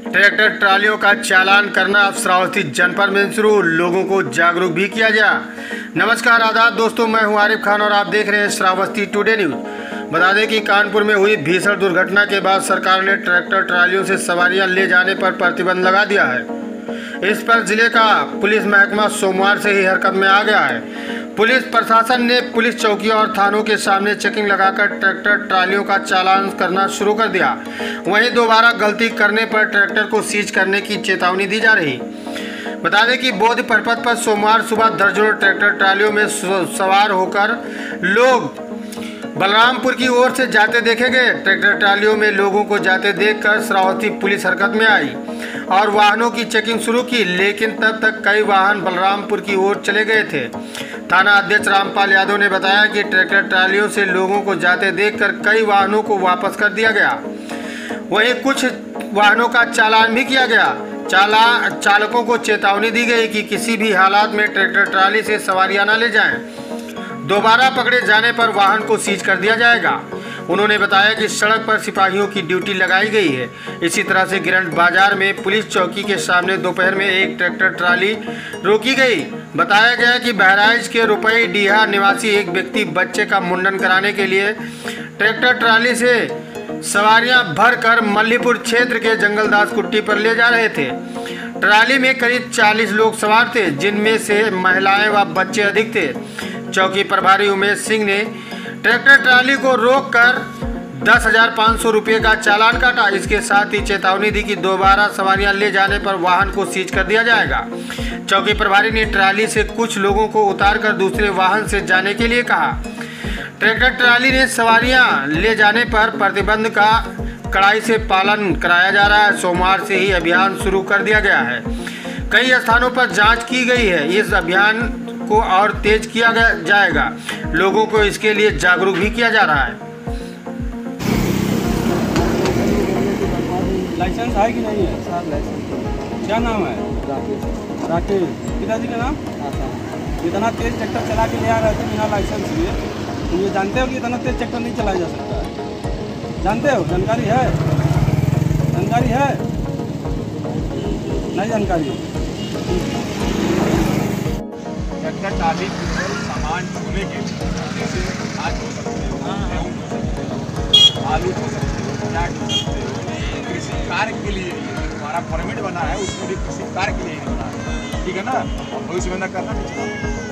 Tractor ट्रालियों का चालान करना अब श्रावस्ती जनपद में शुरू, लोगों को जागरूक भी किया गया। नमस्कार आदाब दोस्तों, मैं हूं आरिफ खान और आप देख रहे हैं श्रावस्ती टुडे न्यूज। बता दें कि कानपुर में हुई भीषण दुर्घटना के बाद सरकार ने ट्रैक्टर ट्रालियों से सवारियां ले जाने पर प्रतिबंध लगा दिया है। इस पर जिले का पुलिस महकमा सोमवार से ही हरकत में आ गया है। पुलिस प्रशासन ने पुलिस चौकियों और थानों के सामने चेकिंग लगाकर ट्रैक्टर ट्रालियों का चालान करना शुरू कर दिया। वहीं दोबारा गलती करने पर ट्रैक्टर को सीज करने की चेतावनी दी जा रही। बता दें कि बोध परिपथ पर सोमवार सुबह दर्जनों ट्रैक्टर ट्रालियों में सवार होकर लोग बलरामपुर की ओर से जाते देखे गए। ट्रैक्टर ट्रालियों में लोगों को जाते देखकर श्रावस्ती पुलिस हरकत में आई और वाहनों की चेकिंग शुरू की, लेकिन तब तक कई वाहन बलरामपुर की ओर चले गए थे। थाना अध्यक्ष रामपाल यादव ने बताया कि ट्रैक्टर ट्रालियों से लोगों को जाते देखकर कई वाहनों को वापस कर दिया गया। वहीं कुछ वाहनों का चालान भी किया गया। चालकों को चेतावनी दी गई कि किसी भी हालात में ट्रैक्टर ट्राली से सवारियां न ले जाएं। दोबारा पकड़े जाने पर वाहन को सीज कर दिया जाएगा। उन्होंने बताया कि सड़क पर सिपाहियों की ड्यूटी लगाई गई है। इसी तरह से गिरंट बाजार में पुलिस चौकी के सामने दोपहर में एक ट्रैक्टर ट्राली रोकी गई। बताया गया कि बहराइच के रुपई डीहा निवासी एक व्यक्ति बच्चे का मुंडन कराने के लिए ट्रैक्टर ट्राली से सवारियां भरकर मल्लीपुर क्षेत्र के जंगलदास कुट्टी पर ले जा रहे थे। ट्राली में करीब 40 लोग सवार थे, जिनमें से महिलाएं व बच्चे अधिक थे। चौकी प्रभारी उमेश सिंह ने ट्रैक्टर ट्राली को रोककर 10,500 रुपये का चालान काटा। इसके साथ ही चेतावनी दी कि दोबारा सवारियां ले जाने पर वाहन को सीज कर दिया जाएगा। चौकी प्रभारी ने ट्राली से कुछ लोगों को उतारकर दूसरे वाहन से जाने के लिए कहा। ट्रैक्टर ट्राली ने सवारियां ले जाने पर प्रतिबंध का कड़ाई से पालन कराया जा रहा है। सोमवार से ही अभियान शुरू कर दिया गया है। कई स्थानों पर जांच की गई है। इस अभियान को और तेज किया जाएगा। लोगों को इसके लिए जागरूक भी किया जा रहा है। लाइसेंस है कि नहीं है? Sir license. क्या नाम है? राकेश। पिताजी का नाम? इतना तेज ट्रैक्टर चला के ले आ रहे थे बिना लाइसेंस लिए। तुम ये जानते हो कि इतना तेज ट्रैक्टर नहीं चलाया जा सकता है? जानते हो? जानकारी है? जानकारी है? नहीं जानकारी। ट्रैक्टर ट्राली सामान ढोने के जैसे आज हो सकते हो, गेहूँ हो सकते हो, आलू हो सकते हो, प्याज हो सकते हो। कृषि कार्य के लिए हमारा परमिट बना है, उसमें भी कृषि कार्य के लिए बना है। ठीक है ना? और भविष्य में न करना नहीं चाहिए।